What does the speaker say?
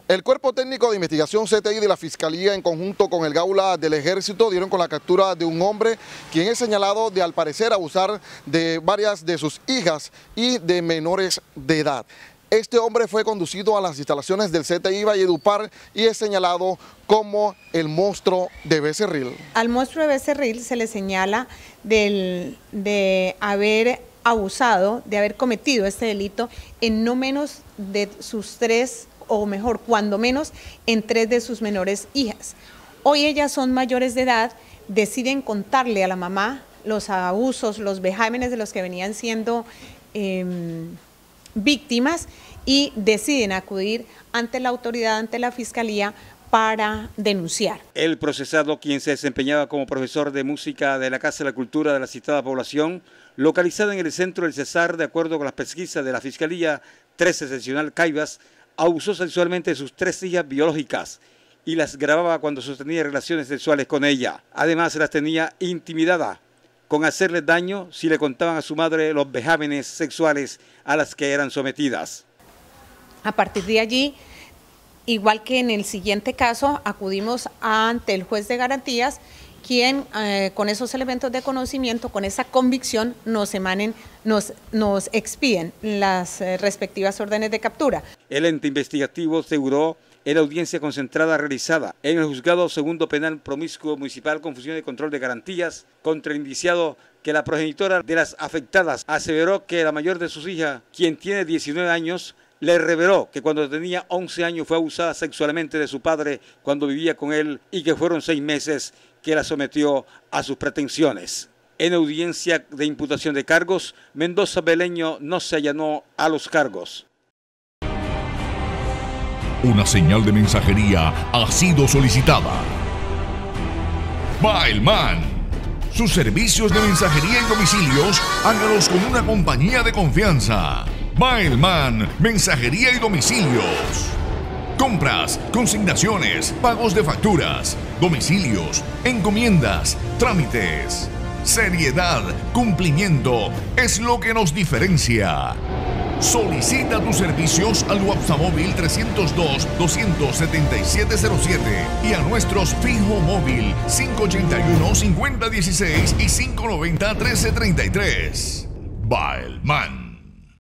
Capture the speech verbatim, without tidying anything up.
El Cuerpo Técnico de Investigación C T I de la Fiscalía, en conjunto con el Gaula del Ejército, dieron con la captura de un hombre quien es señalado de, al parecer, abusar de varias de sus hijas y de menores de edad. Este hombre fue conducido a las instalaciones del C T I Valledupar y es señalado como el monstruo de Becerril. Al monstruo de Becerril se le señala del, de haber abusado, de haber cometido este delito en no menos de sus tres, o mejor, cuando menos, en tres de sus menores hijas. Hoy ellas son mayores de edad, deciden contarle a la mamá los abusos, los vejámenes de los que venían siendo eh, víctimas y deciden acudir ante la autoridad, ante la Fiscalía, para denunciar. El procesado, quien se desempeñaba como profesor de música de la Casa de la Cultura de la citada población, localizada en el centro del Cesar, de acuerdo con las pesquisas de la Fiscalía trece Seccional Caibas, abusó sexualmente de sus tres hijas biológicas y las grababa cuando sostenía relaciones sexuales con ella. Además, las tenía intimidadas con hacerles daño si le contaban a su madre los vejámenes sexuales a las que eran sometidas. A partir de allí, igual que en el siguiente caso, acudimos ante el juez de garantías, quien eh, con esos elementos de conocimiento, con esa convicción, nos emanen, nos, nos expiden las eh, respectivas órdenes de captura. El ente investigativo aseguró en la audiencia concentrada realizada en el Juzgado Segundo Penal Promiscuo Municipal con función de control de garantías contra el indiciado que la progenitora de las afectadas aseveró que la mayor de sus hijas, quien tiene diecinueve años, le reveló que cuando tenía once años fue abusada sexualmente de su padre cuando vivía con él y que fueron seis meses que la sometió a sus pretensiones. En audiencia de imputación de cargos, Mendoza Beleño no se allanó a los cargos. Una señal de mensajería ha sido solicitada. Bailman. Sus servicios de mensajería en domicilios, hágalos con una compañía de confianza. Bailman, mensajería y domicilios. Compras, consignaciones, pagos de facturas, domicilios, encomiendas, trámites. Seriedad, cumplimiento es lo que nos diferencia. Solicita tus servicios al WhatsApp móvil trescientos dos, doscientos setenta y siete cero siete y a nuestros fijo móvil cinco ochenta y uno, cincuenta dieciséis y cinco noventa, trece treinta y tres. Bailman.